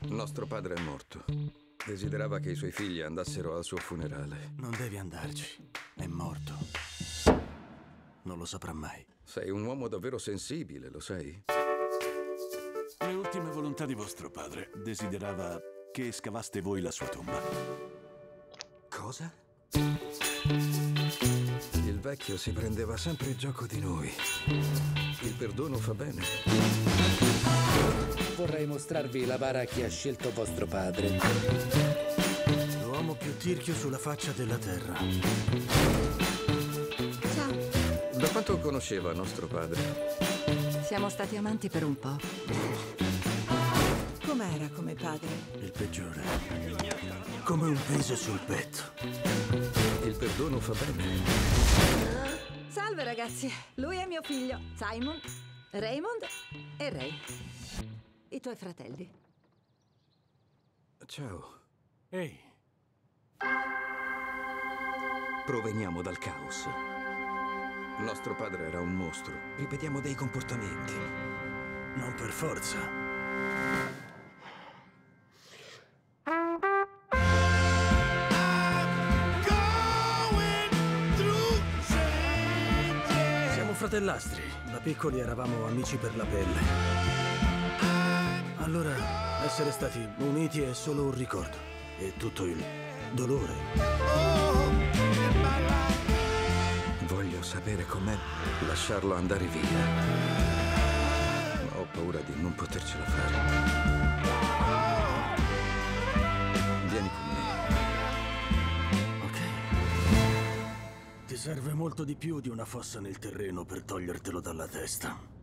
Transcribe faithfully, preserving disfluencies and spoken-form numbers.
Nostro padre è morto. Desiderava che i suoi figli andassero al suo funerale. Non devi andarci. È morto. Non lo saprà mai. Sei un uomo davvero sensibile, lo sai? Le ultime volontà di vostro padre. Desiderava che scavaste voi la sua tomba. Cosa? Il vecchio si prendeva sempre gioco di noi. Il perdono fa bene. Vorrei mostrarvi la bara che ha scelto vostro padre. L'uomo più tirchio sulla faccia della terra. Ciao. Da quanto conosceva nostro padre? Siamo stati amanti per un po'. Com'era come padre? Il peggiore. Come un peso sul petto. Il perdono fa bene. Salve ragazzi, lui è mio figlio, Simon, Raymond e Ray. I tuoi fratelli. Ciao. Ehi. Proveniamo dal caos. Nostro padre era un mostro. Ripetiamo dei comportamenti. Non per forza. Siamo fratellastri. Da piccoli eravamo amici per la pelle. Allora, essere stati uniti è solo un ricordo. E tutto il dolore. Voglio sapere com'è lasciarlo andare via. Ma ho paura di non potercela fare. Vieni con me. Ok. Ti serve molto di più di una fossa nel terreno per togliertelo dalla testa.